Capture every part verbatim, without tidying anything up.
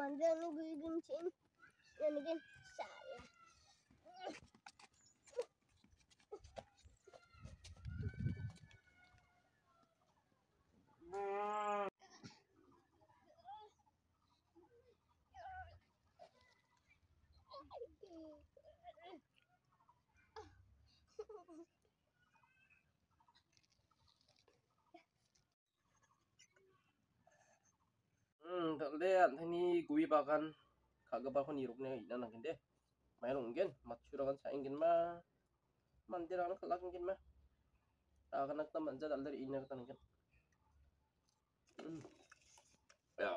mandir nu gigin chin dan again salah. Hmm, tak lihat ini gue bahkan kagak bahkan iruknya ina nangkin deh. Main unggen, maturakan sa ingin mah. Mandiran kelak ingin mah. Akan nak teman jad alder ina kata nangkin. Hmm. Ya.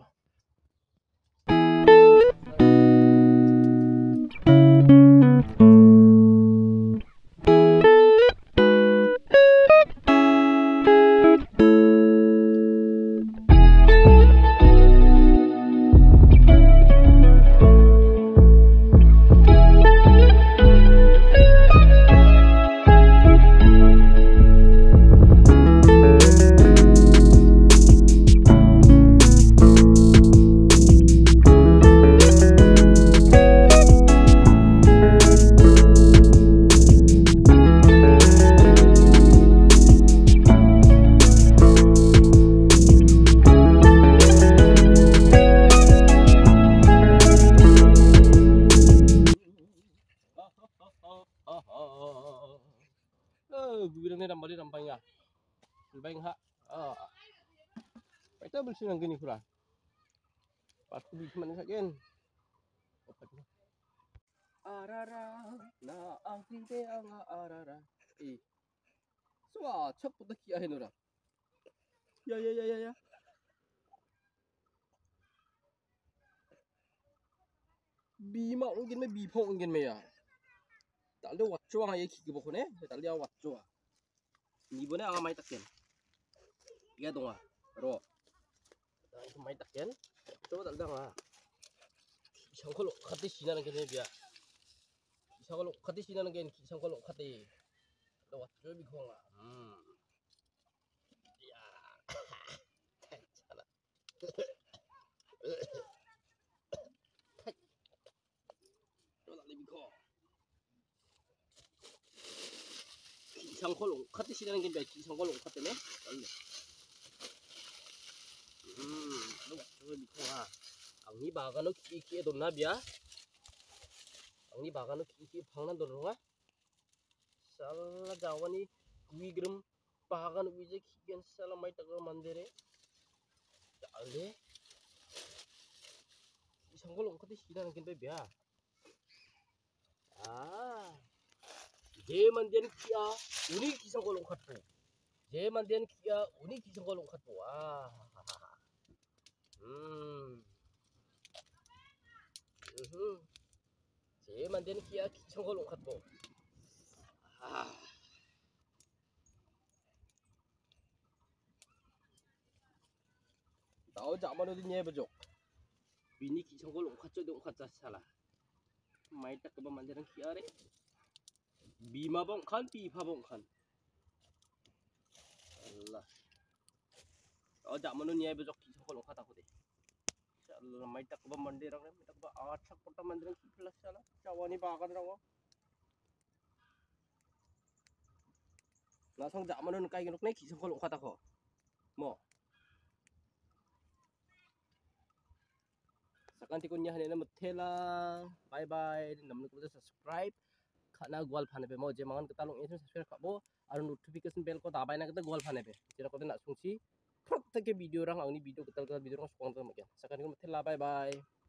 Gue bilang ni nampak dia nampak ya. Lebih ha. Ah. Kita bersih nang gini pula. Pas tu bisa mana saja. Arara na angki de anga arara. Eh. Swa chap puta kiya hai nora. Ya ya ya ya ya. Bima ungin me bipong ungin me ya. Tak ada watcho ang ayah kiki bokone. Tak ada watcho. Ni bone ang mai takyen. Iya dong ah. Ro. Ang mai takyen. Coba tak ada ah. Sangkol khati sina nang kene biya. Sangkol khati sina nang kene sangkol khati. Ada watcho bikong ah. Hmm. Ya. Salah. Sangkolong, kati sila ng ganda, sangkolong kati na. Hmm, ano ba? Ano ba ha? Ang ni baga no kiki doon na biya. Ang ni baga no kiki pangnan doon nga. Sala jawa ni wigram baga no wije kikian sala may tagal mandere. Dale. Sangkolong kati sila ng ganda biya. Ah. Je mandian kia unik kisang kolong katpo. Je mandian kia unik kisang kolong katpo. Ah. Hmm. Mhm. Je mandian kia kisang kolong katpo. Ah. Tahu jak mana tu nye bejok. Bini kisang kolong katpo dong katsa salah. Mai tak ke mandian kia re. Bima bong kan pipa bong kan. Allah. Oh jak mana nye bejok kisang kolong kata ko deh. Allah mai tak ke mandian re. Mai tak ke atak kota mandian kipelas salah. Jawani bagan rawo. Nasang jak mana nukai genok nek kisang kolong kata ko. Mo. Sakan tikunya hane na matela. Bye bye. Namnu ko subscribe. Kana gwal phane pe mo je mangan ketalong ini subscribe kabo. Aru notification bell ko dabai na kita gwal phane pe. Jira ko na sungsi. Prot ke video orang ang ni video ketal ketal video orang sepong tu makin. Sakan ko matela bye bye.